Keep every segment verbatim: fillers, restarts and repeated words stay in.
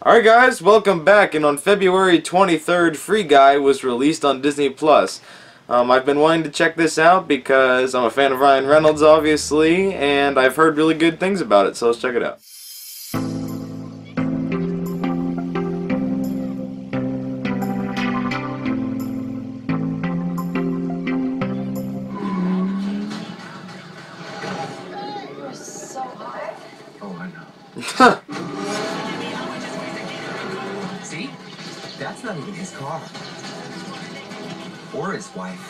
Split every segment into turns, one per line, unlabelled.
Alright guys, welcome back, and on February twenty-third, Free Guy was released on Disney Plus. Um, I've been wanting to check this out because I'm a fan of Ryan Reynolds, obviously, and I've heard really good things about it, so let's check it out.
You're so hot.
Oh, I know. See? That's not even his car. Or his wife.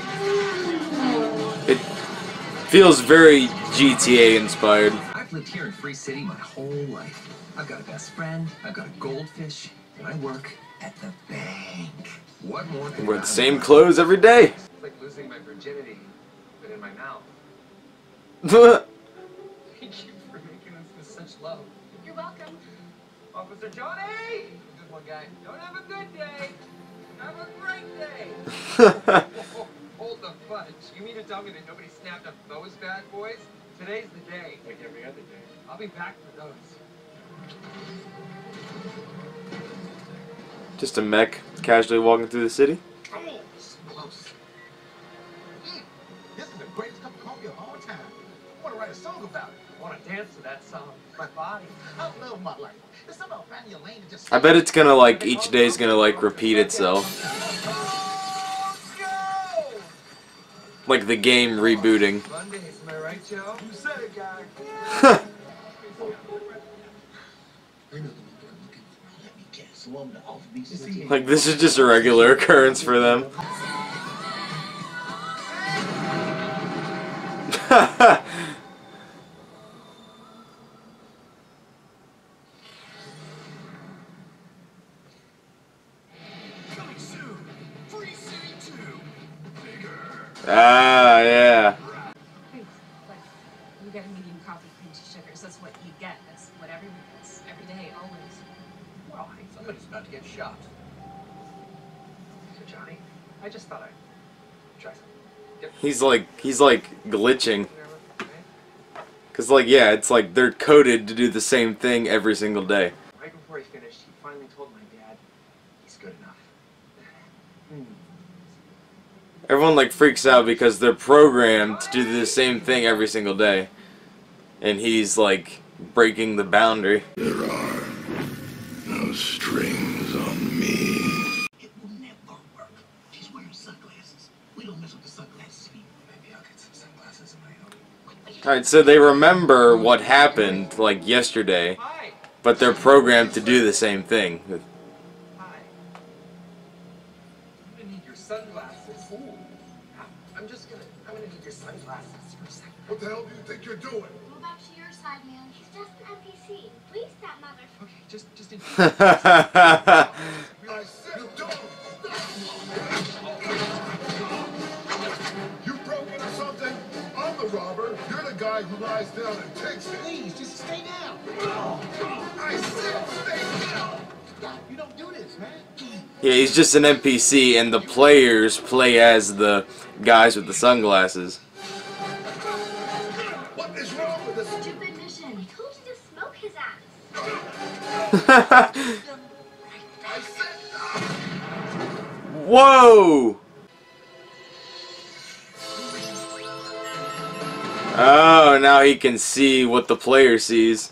It feels very G T A inspired.
I've lived here in Free City my whole life. I've got a best friend, I've got a goldfish, and I work at the bank. What more
I
could
wear
I
the same
want?
clothes every day.
It's like losing my virginity, but in my mouth. Thank you for making us with such love.
You're welcome.
Officer Johnny! Good one, guy. Don't have a good day. Have a great day. Oh, hold the fudge. You mean to tell me that nobody snapped up those bad boys? Today's the day. Like every other day. I'll be back for those.
Just a mech casually walking through the city.
Oh, it's close. Mm, this is the greatest cup of coffee of all time. I want to write a song about it.
I want to dance to that song. My body.
I love my life. It's something about finding your lane and just...
I bet it's gonna, like, each day's gonna, like, repeat itself.
Let's go!
Like the game rebooting.
Mondays, am I right, Joe?
You said it, guy.
Huh.
I know the number I'm looking for. Let me guess. Along the alphabet system.
Like, this is just a regular occurrence for them.
Coming soon. Free City two. Bigger.
Ah, yeah.
Thanks. But you get a medium coffee, cream to sugars. That's what you get. That's what everyone gets. Every day, always.
Well, I think somebody's about to get shot.
So, Johnny, I just thought I'd try something different.
He's like, he's like glitching. Cause like, yeah, it's like they're coded to do the same thing every single day.
Right before he finished, he finally told my dad he's good enough.
Everyone like freaks out because they're programmed to do the same thing every single day. And he's like breaking the boundary.
There are no strings on me.
It will never work. She's wearing sunglasses. We don't mess with the sunglasses people.
Maybe I'll get some sunglasses of my own.
Alright, so they remember what happened like yesterday,
Hi!
but they're programmed to do the same thing.
Hi. I'm gonna need your sunglasses. Ooh. I'm just gonna, I'm gonna need your sunglasses for a second.
What the hell do you think you're doing?
Go back to your side, man. He's just an N P C. Please, stepmother.
Okay, just, just in
I said don't! You broke into something? I'm the robber. You're the guy who lies down and takes it.
Please, just stay down.
I said stay down!
Stop. You don't do this, man.
Yeah, he's just an N P C and the players play as the guys with the sunglasses.
What is wrong with this?
Stupid mission. I told you to smoke his ass.
I said
Whoa! Oh, now he can see what the player sees.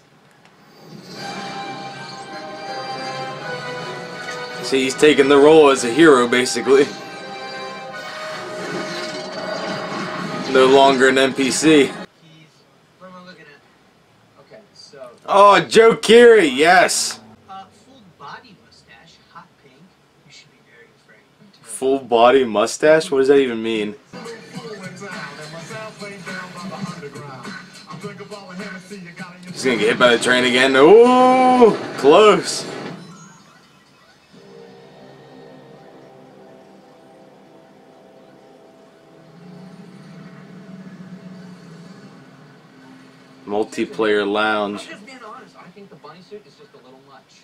See, he's taking the role as a hero, basically. No longer an N P C.
Keys. What am I looking at? Okay, so,
Oh, Joe Keery, yes!
uh, full body mustache, hot pink. You should be very afraid.
Full body mustache? What does that even mean? He's gonna get hit by the train again. Ooh, close. Multiplayer
I'm
lounge.
just being honest. I think the bunny suit is just a little much.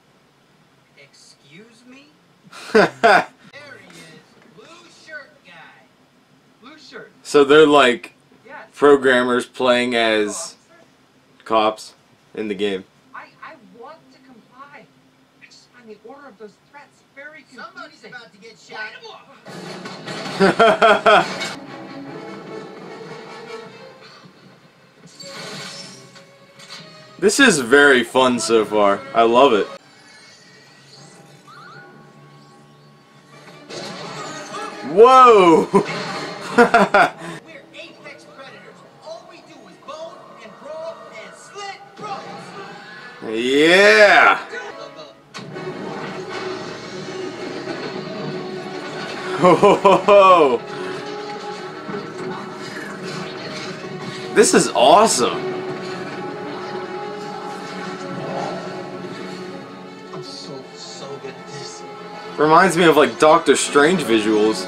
Excuse me? There he is. Blue shirt guy. Blue shirt.
So they're like
Yes.
programmers playing as cops in the game.
I, I want to comply. the order of those threats very confusing.
Somebody's about to get shot.
This is very fun so far. I love it. Whoa!
We're apex predators. All we do is bone and brawl and slit throats.
Yeah! Ho ho ho ho! This is awesome!
I'm so, so good at this.
Reminds me of like Doctor Strange visuals.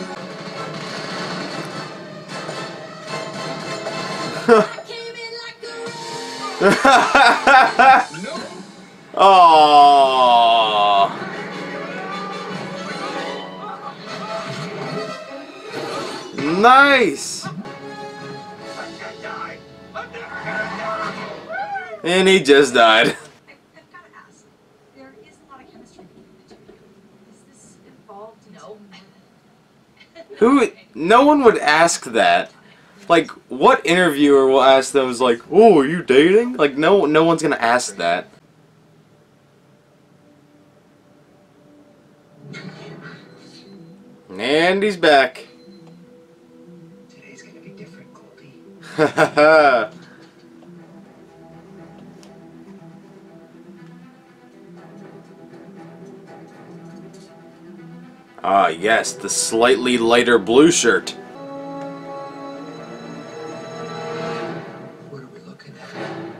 Aww. Nice. And he just died.
I've, I've got to ask. There is a lot of chemistry between the two of you. Is this involved in no.
Who? No one would ask that. Like, what interviewer will ask them? Is like, "Oh, are you dating?" Like, no, no one's gonna ask that. And he's back.
Today's gonna be different, Goldie.
Hahaha. Ah, yes, the slightly lighter blue shirt.
What are we looking at?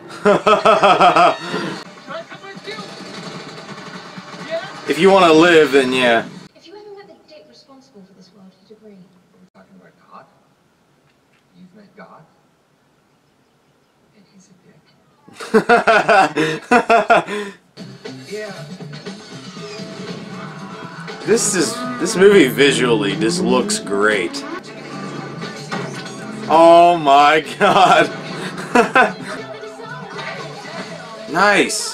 If you want to live, then yeah.
If you ever met the dick responsible for this world, you'd agree.
Are we talking about God? You've met God? And he's a dick? Yeah.
This is this movie visually just looks great. Oh my god. Nice.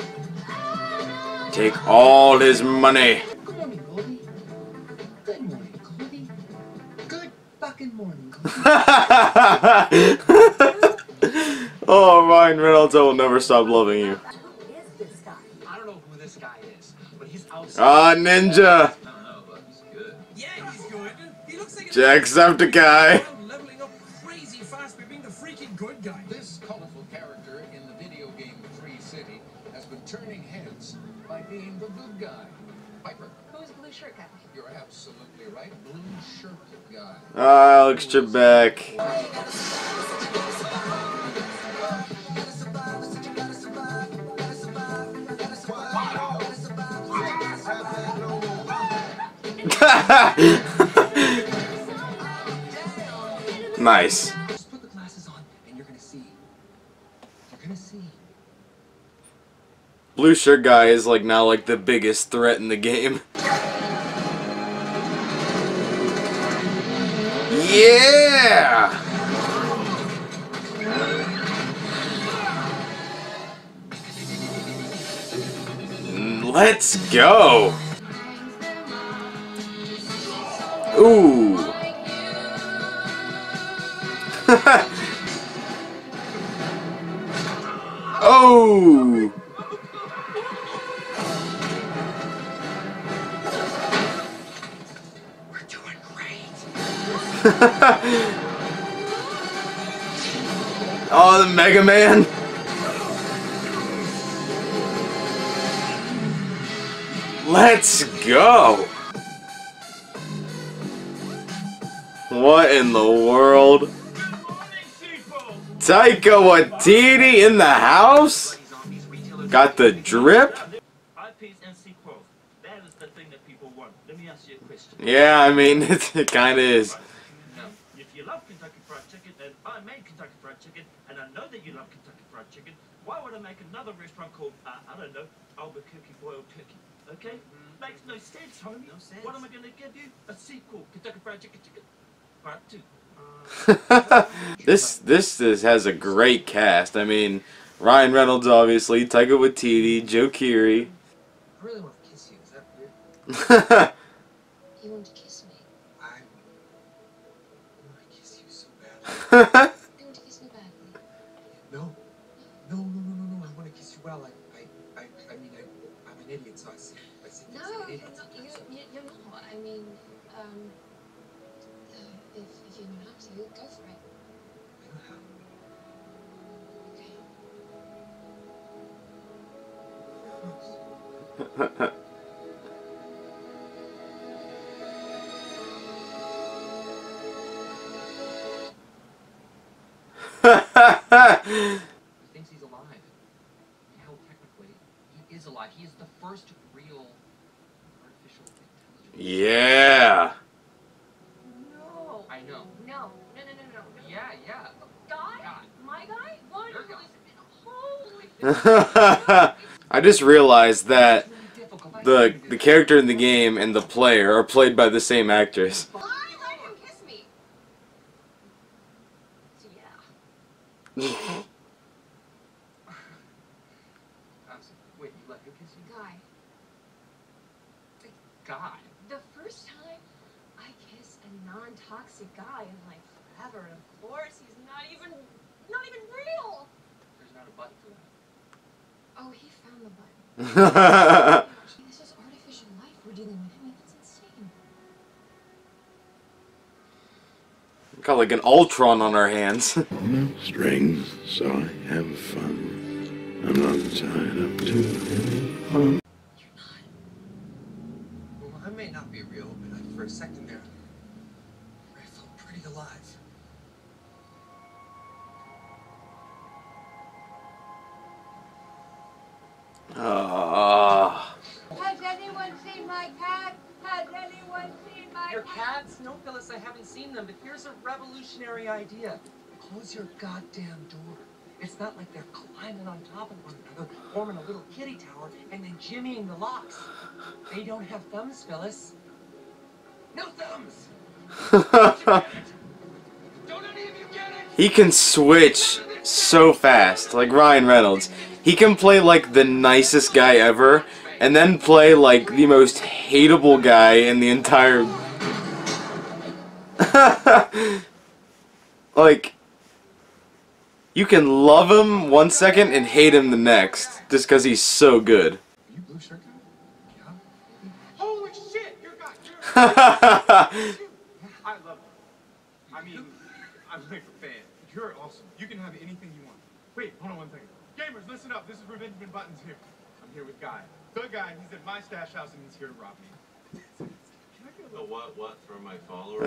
Take all his money.
Good morning, Goldie. Good morning, Goldie. Good fucking morning, Goldie.
Oh, Ryan Reynolds, I will never stop loving you.
Who is this guy? I don't know who this guy is, but he's outside.
Ah, Ninja.
I don't know, but he's good. Yeah, he's good. He looks like a
Jacksepticeye.
leveling up crazy fast by being the freaking good guy.
This colorful character in the video game Free City has been turning heads by being the good guy. Piper,
Who's blue shirt guy?
you're absolutely right. Blue shirt guy.
Alex Trebek. Nice.
Just put the glasses on and you're gonna see. You're gonna see.
Blue shirt guy is like now like the biggest threat in the game. Yeah! Let's go! Ooh! Oh!
We're doing great.
Oh, the Mega Man! Let's go! What in the world? Taika Waititi in the house? Got the drip?
I Ps and sequels. That is the thing that people want. Let me ask you a question.
Yeah, I mean, it kinda is.
Now, if you love Kentucky Fried Chicken, and I made Kentucky Fried Chicken, and I know that you love Kentucky Fried Chicken, why would I make another restaurant called, uh, I don't know, Albuquerque Boiled Turkey? Okay? Mm. Makes no sense, homie.
No sense.
What am I gonna give you? A sequel, Kentucky Fried Chicken Chicken, Part two.
this this is, has a great cast. I mean, Ryan Reynolds, obviously, Taika Waititi, Joe Keery.
I really want to kiss you. that weird?
You want to kiss me?
I want to kiss you so bad.
You want to kiss me badly?
No. No, no, no, no, no. I want to kiss you well. I, I, I, I mean, I, I'm an idiot, so I see, I see
No,
things like
you,
idiots.
you, you, you're not. I mean, um, uh, if, if you know how to, go for it.
I know how.
Okay.
He thinks he's alive. Hell, technically, he is alive. He is the first real artificial intelligence.
Yeah.
No.
I know.
No. No, no, no, no, no.
Yeah, yeah.
Guy?
Guy.
My guy? Why
Your
you
guy.
Holy.
I just realized that
It's really difficult. I
the
can't do
the
that.
character in the game and the player are played by the same actress.
Why let him kiss me? So yeah.
I'm sorry. Wait, you let him kiss you?
Guy.
God.
The first time I kiss a non-toxic guy in like forever, and of course he's not even, not even real.
There's not a button for that.
Oh, he found the button. This is artificial life we're dealing with. I mean, that's insane.
Got like an Ultron on our hands.
No strings, so I have fun. I'm not tied up to any fun.
You're not.
Well, I may not be real, but like, for a second there, I felt pretty alive.
Ah.
Has anyone seen my cat? Has anyone seen my
Your
cat?
cats? No, Phyllis, I haven't seen them, but here's a revolutionary idea. Close your goddamn door. It's not like they're climbing on top of one another, forming a little kitty tower, and then jimmying the locks. They don't have thumbs, Phyllis. No thumbs! Don't any of you get it?
He can switch so fast, like Ryan Reynolds. He can play like the nicest guy ever, and then play like the most hateable guy in the entire... Like, you can love him one second and hate him the next, just because he's so good.
Are you blue shirt guy? Yeah. Holy shit! You're got you.
I love you. I mean, I'm like a fan. You're awesome. You can have anything you want. Wait, hold on one second. Gamers, listen up. This is Revengeman Buttons here. I'm here with Guy. The guy, he's at my stash house and he's here to rob me. Can I get a little what, what from my followers?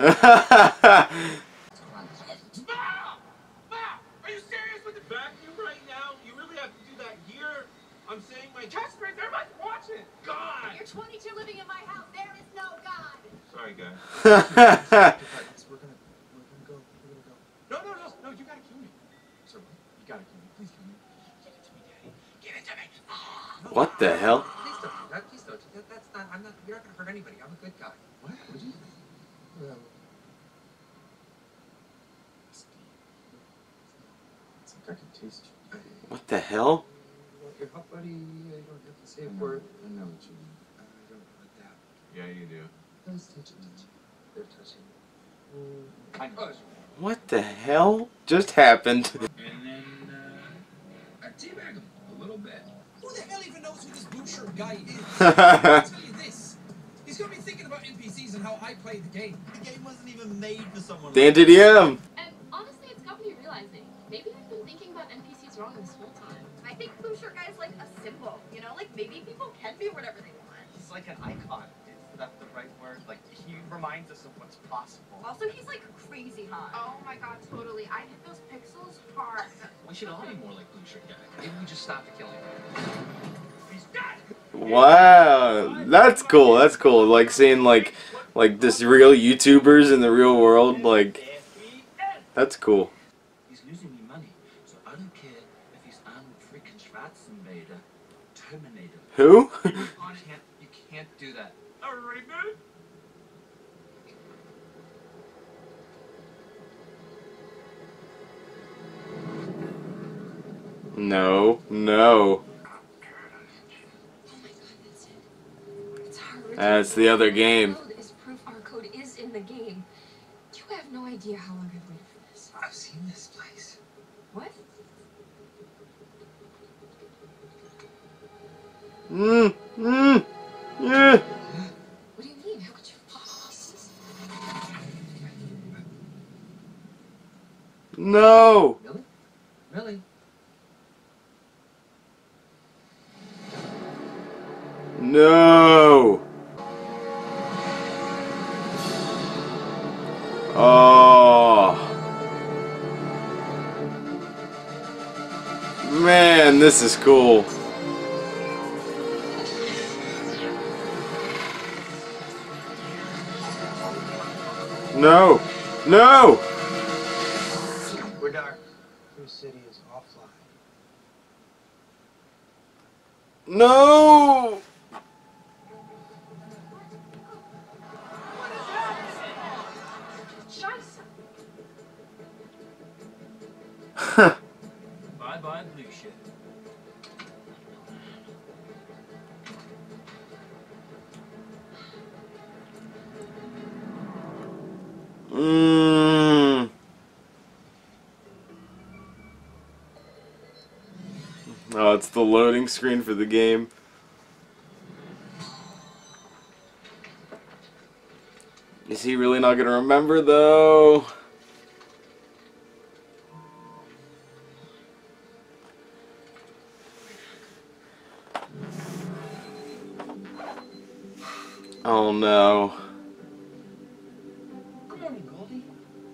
Bow! Bow! Are you serious with the vacuum right now? You really have to do that here? I'm saying my test screens, everybody's watching! God!
You're twenty-two living in my house. There is no God.
Sorry, guy.
We're gonna, we're gonna go. We're gonna go.
No, no, no, no, you gotta kill me. Sir, you gotta kill me. Please kill me. Give it to me, Daddy. Give it to me. Oh.
What the hell?
Please don't do that. Please don't do that. That's not. I'm not. You're not gonna hurt anybody. I'm a good guy. What? What do you think? Um. It's like I can taste you.
What the hell?
You want your hot buddy? You don't have to say a word. I know what you mean. I don't like that.
Yeah, you do.
Nice touching, touching. They're touching. Mm.
I know.
What the hell just happened?
And then, uh, I teabag him a little bit.
Who the hell even knows who this blue shirt guy is? I'll tell you this. He's gonna be thinking about N P Cs and how I play the game. The game wasn't even made for someone
Dan
like
D D M.
And honestly, it's got me realizing, maybe I've been thinking about N P Cs wrong this whole time.
I think blue shirt guy is like a symbol. You know, like maybe people can be whatever they want.
He's like an icon. Is that the right word? Like, he reminds us of what's possible.
Also, he's like crazy hot. Oh my god, totally. I hit those pixels hard.
We should all be more like Blue Shirt Guy. Maybe we just stop the killing. He's dead!
Wow, that's cool. That's cool. Like seeing like like this real YouTubers in the real world. Like, that's cool.
He's losing me money, so I don't care if he's Arnold freaking Schwarzenegger, Terminator.
Who?
You can't, you can't do that. Alright, man.
No, no.
Oh my god, that's it. It's her.
That's the other game.
Code is proof our code is in the game. You have no idea how long I've waited for this.
I've seen this place.
What?
Mm, mm, yeah.
What do you mean? How could you
No.
Really? Really?
No. Oh. Man, this is cool. No. No.
We're dark. Your city is offline.
No. Huh.
Bye bye, blue shit.
Mm. Oh, it's the loading screen for the game. Is he really not gonna remember though? Oh no.
Good morning, Goldie.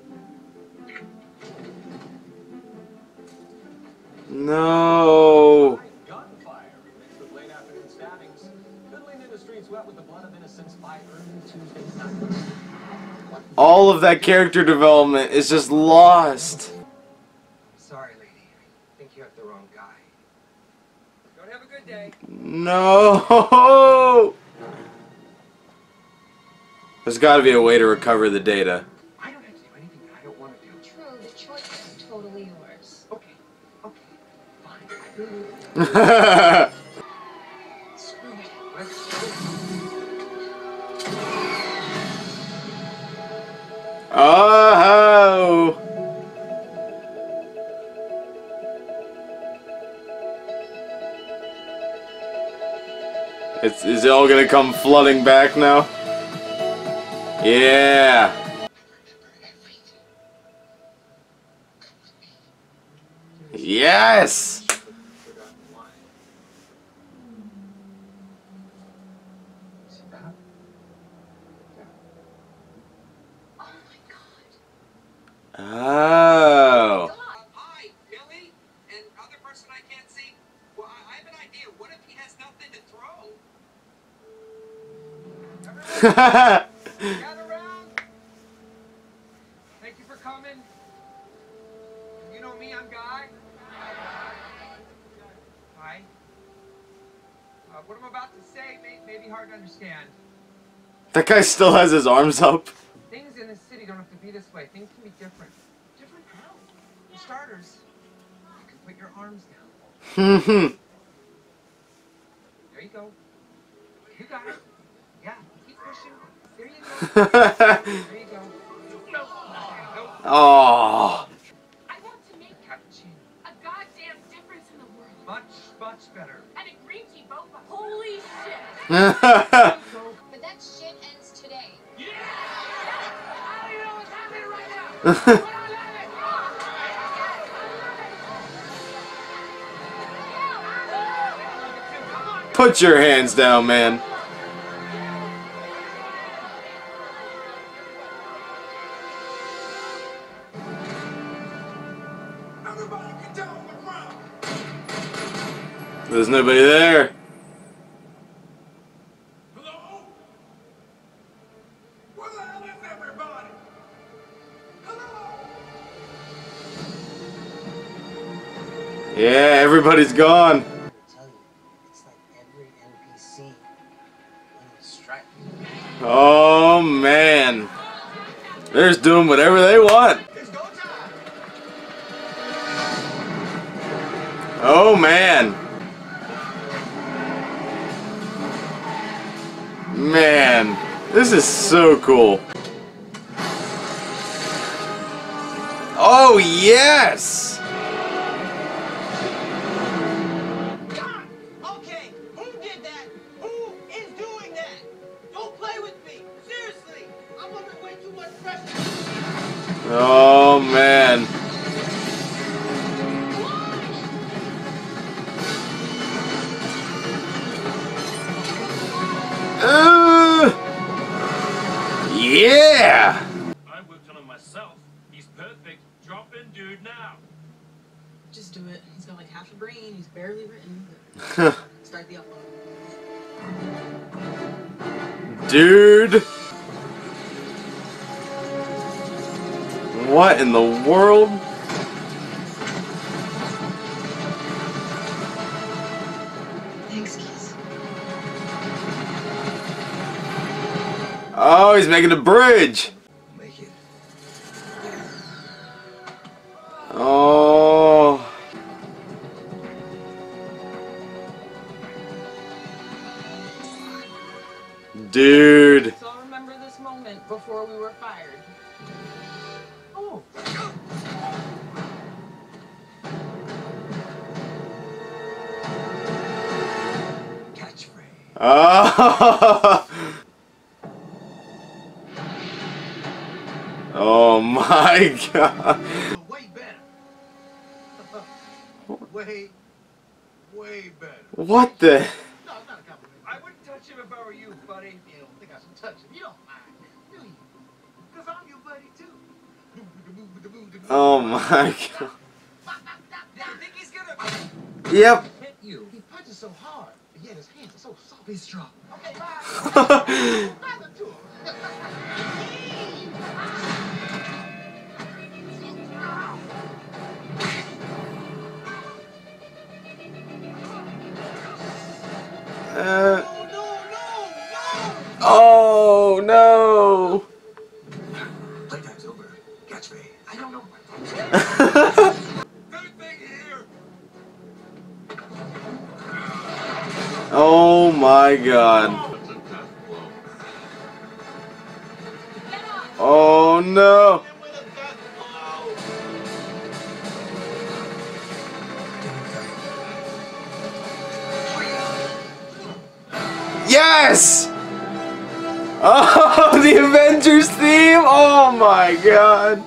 No.
Gunfire mixed with late afternoon stabbings. Fiddling in the streets wet with the blood of innocents by early Tuesday night.
All of that character development is just lost.
Sorry, lady. I think you have the wrong guy.
Don't have a good day.
No. There's got to be a way to recover the data.
I don't have to do anything that I don't want to do.
True, the choice is totally yours.
Okay, okay, fine. I will.
Screw it.
Oh. It's, is it all gonna come flooding back now? Yeah. Yes. Oh.
Hi, Billy, and other person I can't see. Well, I, I have an idea. What if he has nothing to throw? Everyone, gather around. Thank you for coming. You know me, I'm Guy. Hi. Uh, what I'm about to say may, may be hard to understand.
That guy still has his arms up.
Things in this city don't have to be this way. Things can be different. Different how? For starters, you can put your arms down.
Hmm.
There you go. You got it. Yeah, keep pushing. There you go. There you go. No. No.
Oh.
I want to make
Cappuccino.
a goddamn difference in the world.
Much, much better.
And a green tea boba. Holy shit.
But that shit ends today.
Yeah! I don't even know what's happening right now. But I love it.
Put your hands down, man.
Everybody get down on the ground.
There's nobody there.
Hello? Where the hell is everybody? Hello?
Yeah, everybody's gone.
I tell you, it's like every N P C in the strike.
Oh man. They're just doing whatever they want.
It's go time.
Oh man. Man, this is so cool. Oh, yes!
Okay, who did that? Who is doing that? Don't play with me. Seriously, I'm under way too much pressure.
Oh, man. Uh, yeah!
I worked on him myself. He's perfect. Drop in, dude, now.
Just do it. He's got like half a brain. He's barely written. Start the upload.
Dude! What in the world?
Thanks, Keys.
Oh, he's making a bridge!
Make it.
Oh. Dude.
So I'll remember this moment before we were fired. Oh.
Catchphrase.
Oh. Oh my god.
Way better. way, way better.
What the?
No, it's not a compliment.
I wouldn't touch him if I were you, buddy.
You don't think I should touch him. You don't mind, do you? Because I'm your buddy, too.
Oh my god.
You think he's gonna
Yep.
hit you?
He punches so hard, but yet his hands are so soft. He's strong. Okay, bye. Nothing to him.
Uh, oh no!
Playtime's over. Catch me. I don't know.
Oh my god. Oh no! Yes! Oh, the Avengers theme! Oh my god!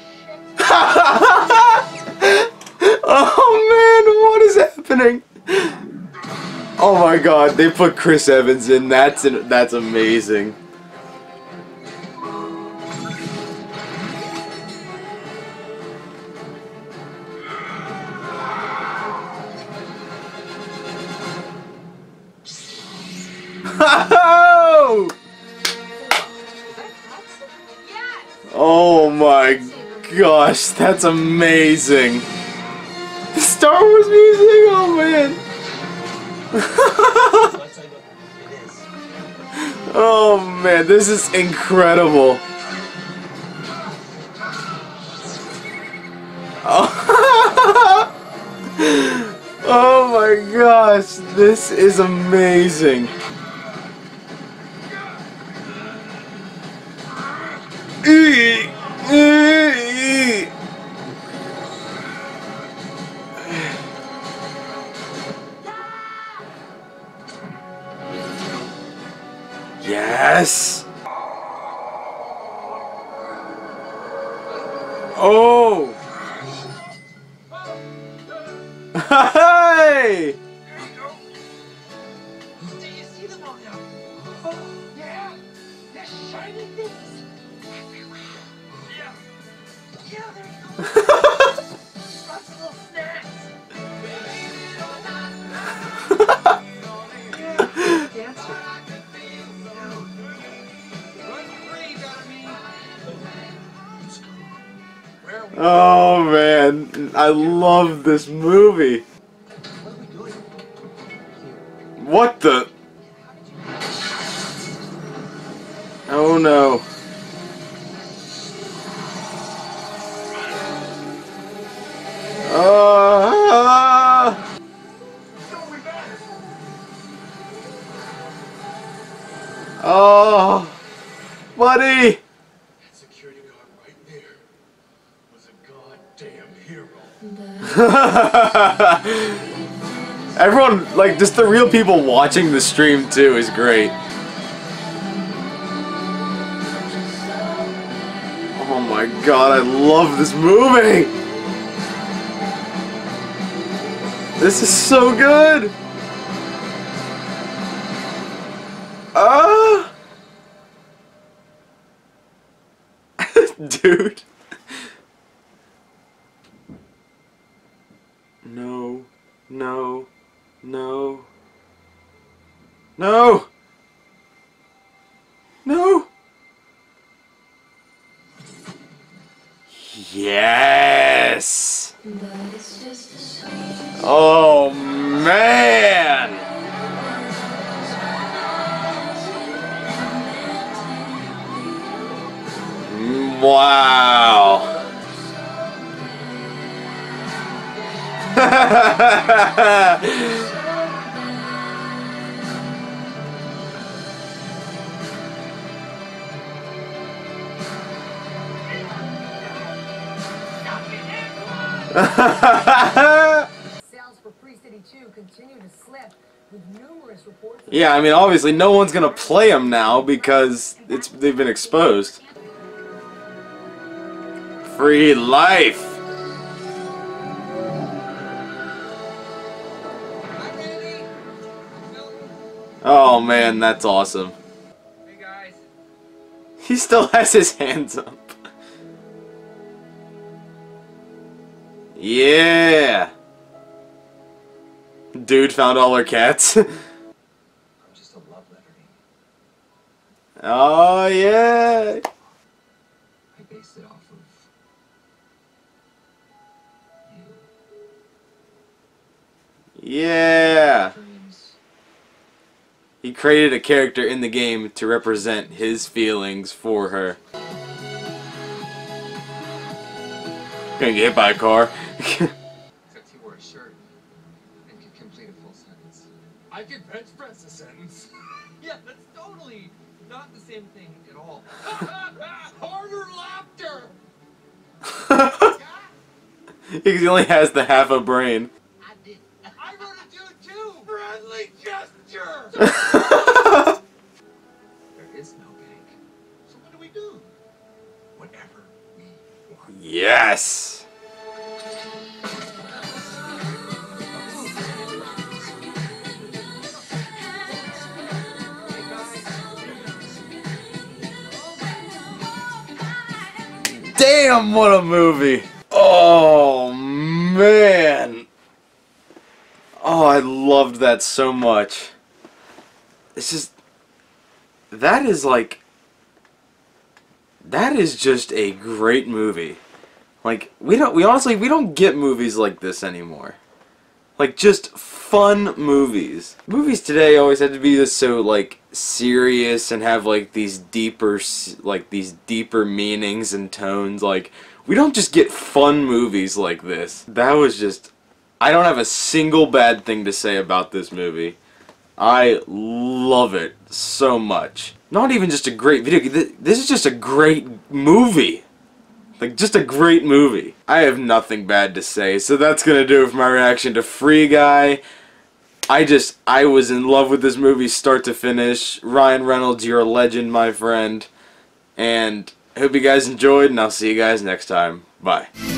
Oh man, what is happening? Oh my god, they put Chris Evans in. That's an, that's amazing. Oh my gosh, that's amazing. The Star Wars music, oh man. Oh man, this is incredible. Oh, oh my gosh, this is amazing. Eee, eee. Yes. Oh. Hey.
Do you see them all now? Oh, yeah. They're shiny things. Everywhere. Yeah. Yeah, there you go. Lots of little snacks. Yeah, dancer.
Oh man, I love this movie. What the? Oh no. Uh, Oh, buddy.
That security guard right there was a goddamn hero.
Everyone, like, just the real people watching the stream too is great. Oh my god, I love this movie! This is so good! Ah! Dude. No. No. No. No! No! Yes! Oh man! Wow!
Sales for Free City two continue to slip, with numerous reports of
Yeah, I mean, obviously no one's gonna play them now because it's they've been exposed. Free life. Oh man, that's awesome.
Hey guys.
He still has his hands up. Yeah. Dude found all our cats.
I'm just a love letter to you.
Oh yeah.
I based it off of you.
Yeah. He created a character in the game to represent his feelings for her. Gonna get hit by a car.
Except he wore a shirt and could complete a full sentence.
I could bench press a sentence.
Yeah, that's totally not the same thing at all.
Harder laughter.
Because he only has the half a brain.
I did. I wrote a dude too. Friendly gesture.
There is no bank.
So what do we do?
Whatever we want.
Yes. Damn, what a movie! Oh, man! Oh, I loved that so much. It's just... That is like... That is just a great movie. Like, we don't... We honestly, we don't get movies like this anymore. Like, just fun movies. Movies today always have to be this so, like, serious and have, like, these deeper, like, these deeper meanings and tones. Like, we don't just get fun movies like this. That was just... I don't have a single bad thing to say about this movie. I love it so much. Not even just a great video game. This is just a great movie. Like, just a great movie. I have nothing bad to say, so that's gonna do it for my reaction to Free Guy. I just, I was in love with this movie start to finish. Ryan Reynolds, you're a legend, my friend. And I hope you guys enjoyed, and I'll see you guys next time. Bye.